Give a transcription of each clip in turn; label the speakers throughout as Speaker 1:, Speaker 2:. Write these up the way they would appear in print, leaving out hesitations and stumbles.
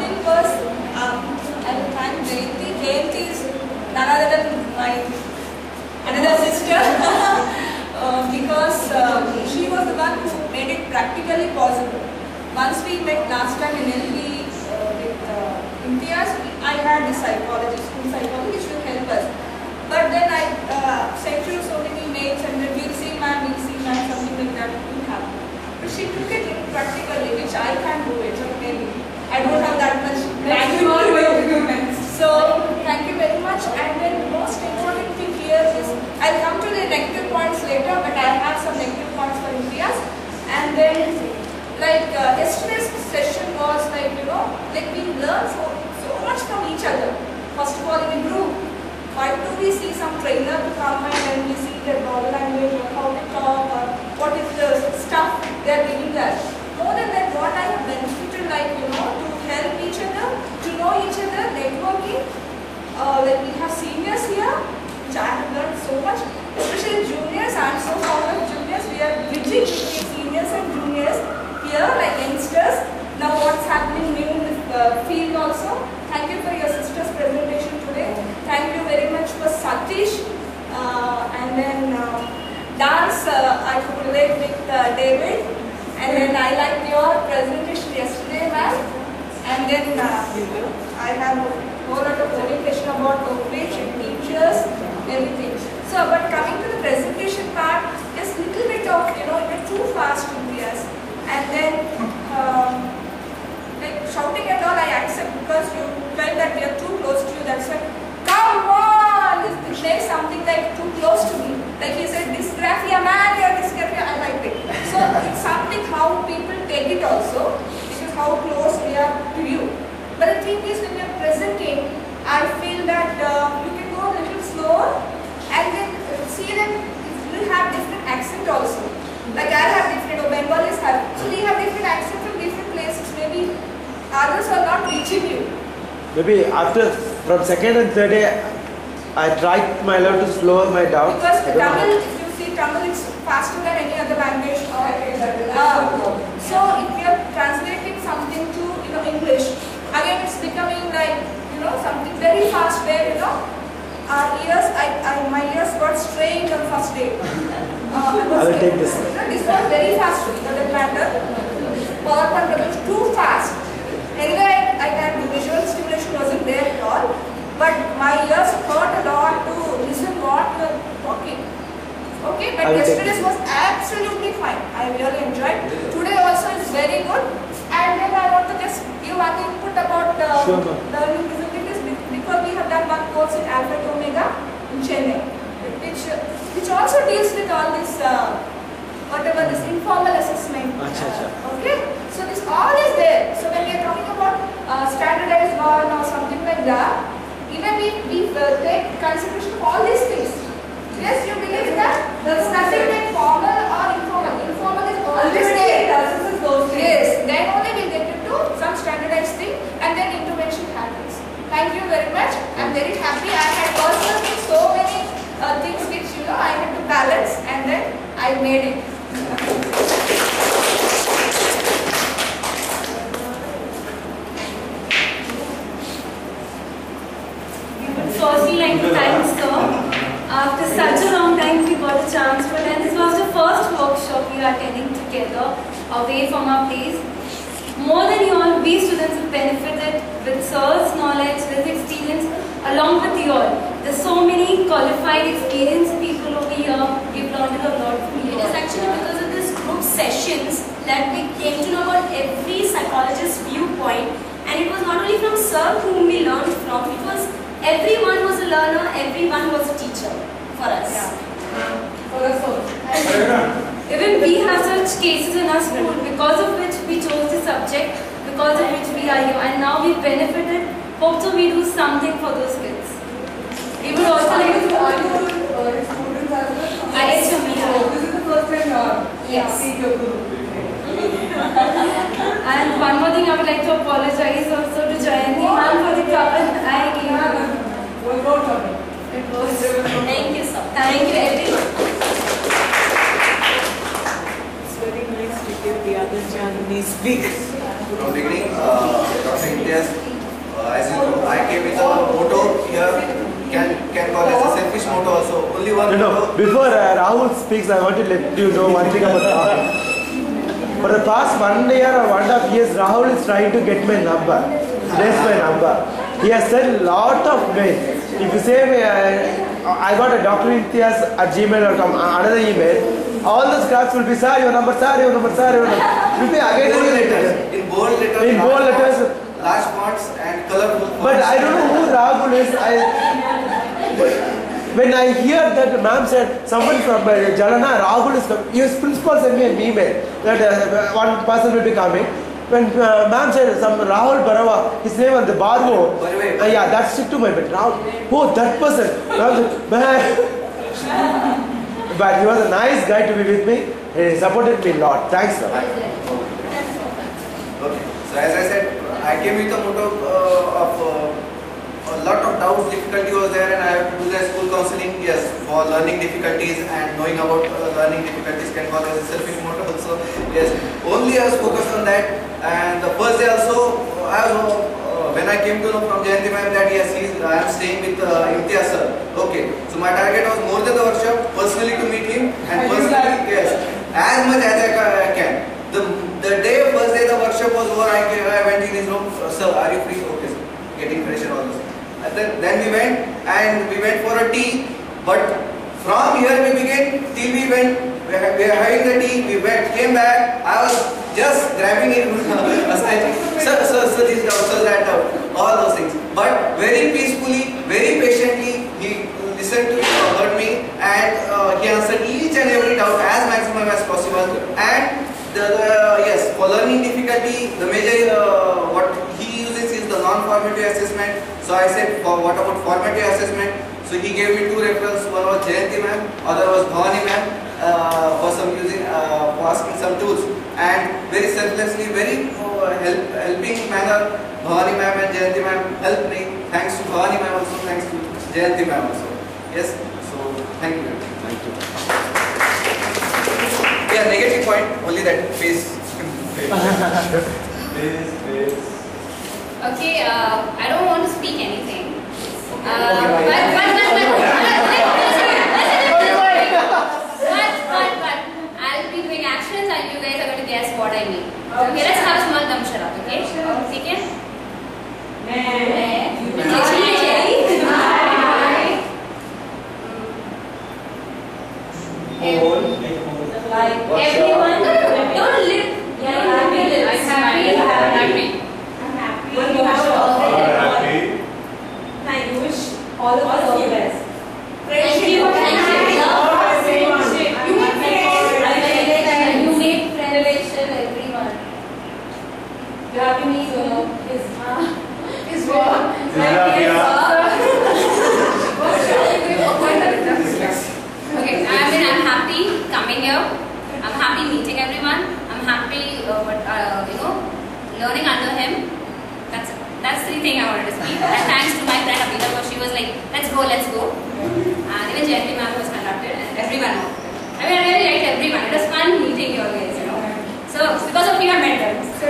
Speaker 1: thing was, I will thank Jayanti. Jayanti is none other than my another sister because she was the one who made it practically possible. Once we met last time in LB with Imtiaz, I had the psychologist, school psychologist will help us. But then I sent you so many mails and then we'll see ma'am, something like that will happen. But she took it practically, which I can't do it, so maybe I don't have that much language. So thank you very much. And then most important thing here is, I'll come to the negative points later, but I have some negative points for Imtiaz. And then like yesterday's session was like, you know, like we learned so much from each other. First of all, in a group, why do we see some trainer to come and then we see their body language or how to talk or what is the stuff they are giving us. More than that, what I have benefited, like, you know, to help each other, to know each other, networking. Like we have seniors here, which I have learned so much, especially juniors. I am so proud of juniors. We are bridging between seniors and juniors here, like youngsters. Now what's happening new in the field also. Thank you for your sister's presentation today. Thank you very much for Satish. And then dance, I could relate with David. And then I liked your presentation yesterday, ma'am. And then I have a whole lot of orientation about Oakridge, teachers, everything. So, but coming to the presentation part, just a little bit of, you know, you're too fast to be us. And then, like shouting and all, I accept because you felt that we are too close to you. That's why, come on! This is something like too close to me. Like he said, dysgraphia, man, you're dysgraphia, I like it. So it's something how people take it also. This is how close we are to you. But the thing is, when you're presenting, I feel that you can go a little slower and then see that you have different accent also. Like I have different, or Bengalis have. So we have different accents from different places. Maybe others are not reaching you.
Speaker 2: Maybe after, from second and third day, I tried my level to slow my down.
Speaker 1: Because Tamil, if you see Tamil, it's faster than any other language. So if we are translating something to, you know, English, again it's becoming like, you know, something very fast where, you know, our ears, my ears got strained on first day. I
Speaker 2: will take this.
Speaker 1: You know, this was very fast, you know, the matter. PowerPoint was too fast. Anyway, I can do visual stimulation wasn't there at all. But my ears hurt a lot to listen what you are talking. Okay, but yesterday's was absolutely fine. I really enjoyed. Today also is very good. And then I want to just give one input about learning disabilities because we have done one course in Alpha and Omega in Chennai, which also deals with all this, whatever this informal assessment. Okay, so this all is there. So when we are talking about standardized one or something like that, even we take consideration of all these things. Yes, you believe in that? There is nothing like formal or informal. Informal is always there. Yes, then only we get into some standardized thing and then intervention happens. Thank you very much. I am very happy. I had personally so many things which, you know, I had to balance and then I made it.
Speaker 3: Firstly, like to thank sir. After such a long time, we got a chance to attend. This was the first workshop we are attending together, away from our place. More than you all, we students have benefited with sir's knowledge, with experience, along with you all. There's so many qualified, experienced people over here. We've learned a lot from you.
Speaker 4: It is actually because of this group sessions that we came to know about every psychologist's viewpoint, and it was not only from sir whom we learned from. It was everyone was a learner, everyone was a teacher for us.
Speaker 1: Yeah. For us also.
Speaker 3: Even we have such cases in our school because of which we chose the subject, because of which we are here, and now we benefited. Hope so we do something for those kids. We would also like to
Speaker 1: students as well.
Speaker 3: Yes.
Speaker 1: This is the first time
Speaker 3: yes.
Speaker 1: see your guru.
Speaker 3: And one more thing, I would like to apologize also to Jayanti ma'am for the trouble I gave her. It was.
Speaker 4: Thank you, sir.
Speaker 3: Thank you everyone.
Speaker 5: It's very nice to hear the other Janani speak. from beginning. Dr. Imtiaz, as you know, I came with a motto here. Can call as a selfish motto also. Only one.
Speaker 2: No. Before Rahul speaks, I want to let you know one thing about Rahul. For the past 1 year or 1.5 years, Rahul is trying to get my number. Place my number. He has sent a lot of mails. If you say I got a Dr. Imtiaz at gmail.com, another email, all the scraps will be, sir, your number, sir, your number, sir, your number. It will be again
Speaker 5: in bold letters.
Speaker 2: In bold letters.
Speaker 5: Large fonts and colorful fonts.
Speaker 2: But I don't know who Rahul is. When I hear that ma'am said someone from Jalana, Rahul is coming, his principal sent me an email that one person will be coming. When ma'am said some Rahul Barawa, his name was the Barbo. Yeah, that stick to my bed. Rahul, oh, that person. But he was a nice guy to be with me. He supported me a lot. Thanks, sir.
Speaker 5: Okay. So as I said, I came with a motto of a lot of doubts, difficulty was there, and I have to do the school counseling. Yes, for learning difficulties and knowing about learning difficulties can cause as a selfish motto also. Yes, only I was focused on that. And the first day also, when I came to know from Jayanti ma'am that yes, I am staying with Imtiaz sir. Okay, so my target was more than the workshop, personally to meet him and personally, yes, as much as I can. The day, first day the workshop was over, I went in his room, sir, are you free? Okay, sir. Getting pressure all this. And then we went for a tea, but from here we began till we were having the tea, we came back, I was just grabbing him aside, sir, this doubt, sir, that doubt, all those things. But very peacefully, very patiently, he listened to me, heard me, and he answered each and every doubt as maximum as possible. And yes, for learning difficulty, the major what he uses is the non-formative assessment. So I said, what about formative assessment? So he gave me 2 referrals. One was Jayanti ma'am, other was Bhavani ma'am, for asking some tools. And very selflessly, very helping manner, Bhavani ma'am and Jayanti ma'am helped me. Thanks to Bhavani ma'am also, thanks to Jayanti ma'am also. Yes, so thank you.
Speaker 2: Thank you.
Speaker 5: Yeah, negative point, only that face.
Speaker 3: Okay, I don't want to speak anything. But I'll be doing actions and you guys are going to guess what I mean. Okay, let's have a small dum sharat, okay? Okay? Everyone, don't live. I'm happy.
Speaker 1: Thank you. Wish all of us all the best.
Speaker 3: Thank you. You make relation everyone.
Speaker 1: You have to meet his work.
Speaker 3: Okay, I'm happy coming here. I'm happy meeting everyone. I'm happy, learning under him. That's the thing I wanted to speak. And thanks to my friend Abhita, because she was like, let's go. And even Jayanti ma'am was conducted, and everyone. I really liked everyone. It was fun meeting you guys, So because of you, I met them. So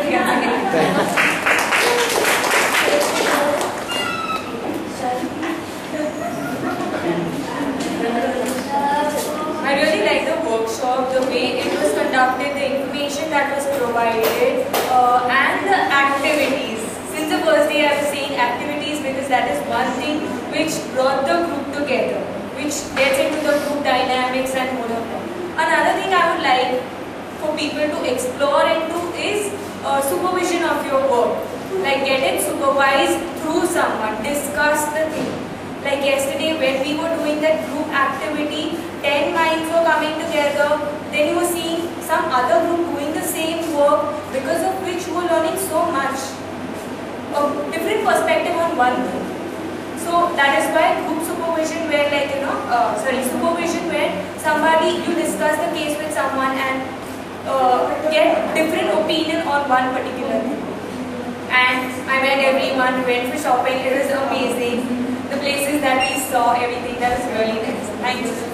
Speaker 1: I really like the workshop, the way it was conducted, the information that was provided, and the activities. Since the first day I was saying activities because that is one thing which brought the group together, which gets into the group dynamics and mode of life. Another thing I would like for people to explore into is supervision of your work. Like get it supervised through someone, discuss the thing. Like yesterday when we were doing that group activity, 10 minds were coming together, then you were seeing some other group doing the same work, because of which you were learning so much. A different perspective on one thing. So that is why group supervision where supervision where somebody, you discuss the case with someone and get different opinion on one particular thing. And I met everyone, went for shopping, it was amazing. The places that we saw, everything, that was really nice. Thank you.